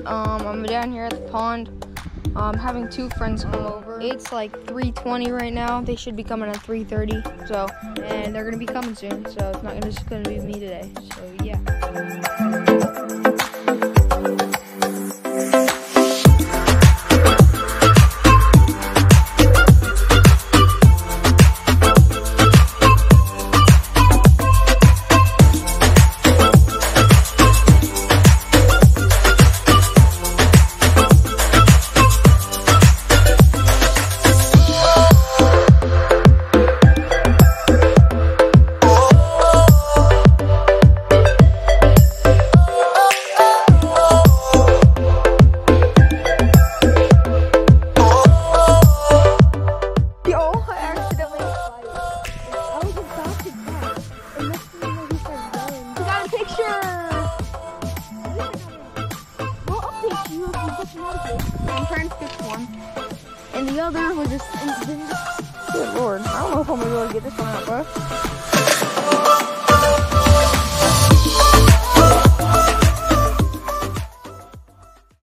I'm down here at the pond. I'm having two friends come over. It's like 3:20 right now. They should be coming at 3:30. So, and they're gonna be coming soon. So it's not just gonna be me today. So yeah. I'm trying to fix one, and the other was just. Good Lord, I don't know if I'm gonna be able to get this one out, bro.